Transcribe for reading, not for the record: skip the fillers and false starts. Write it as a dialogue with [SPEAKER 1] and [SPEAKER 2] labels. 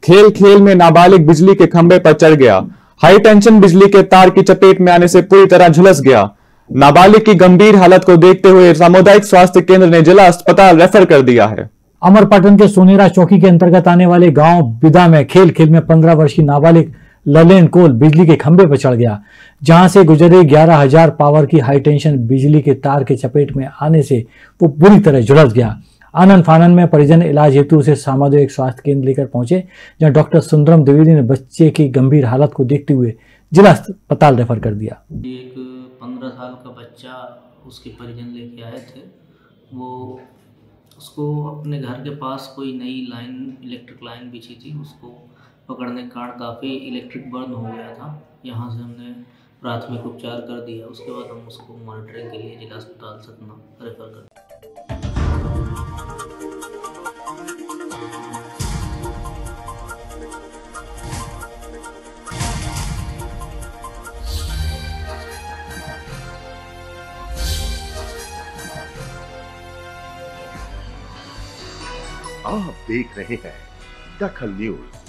[SPEAKER 1] खेल खेल में नाबालिग बिजली के खंभे पर चढ़ गया। हाई टेंशन बिजली के तार की चपेट में आने से पूरी तरह झुलस गया। नाबालिग की गंभीर हालत को देखते हुए सामुदायिक स्वास्थ्य केंद्र ने जिला अस्पताल रेफर कर दिया है।
[SPEAKER 2] अमरपाटन के सोनेरा चौकी के अंतर्गत आने वाले गांव बिदा में खेल खेल में 15 वर्षीय नाबालिग ललेन कोल बिजली के खंभे पर चढ़ गया, जहां से गुजरे 11,000 पावर की हाई टेंशन बिजली के तार के चपेट में आने से वो बुरी तरह झुलस गया। आनंद फानन में परिजन इलाज हेतु उसे सामुदायिक स्वास्थ्य केंद्र लेकर पहुंचे, जहां डॉक्टर सुंदरम द्विवेदी ने बच्चे की गंभीर हालत को देखते हुए जिला अस्पताल रेफर कर दिया।
[SPEAKER 3] एक 15 साल का बच्चा उसके परिजन लेके आए थे। वो उसको अपने घर के पास कोई नई लाइन, इलेक्ट्रिक लाइन बिछी थी, उसको पकड़ने के कारण काफ़ी इलेक्ट्रिक बर्न हो गया था। यहाँ से हमने प्राथमिक उपचार कर दिया। उसके बाद हम उसको मॉनिटरिंग के लिए जिला अस्पताल सतना रेफर कर।
[SPEAKER 4] आप देख रहे हैं दखल न्यूज।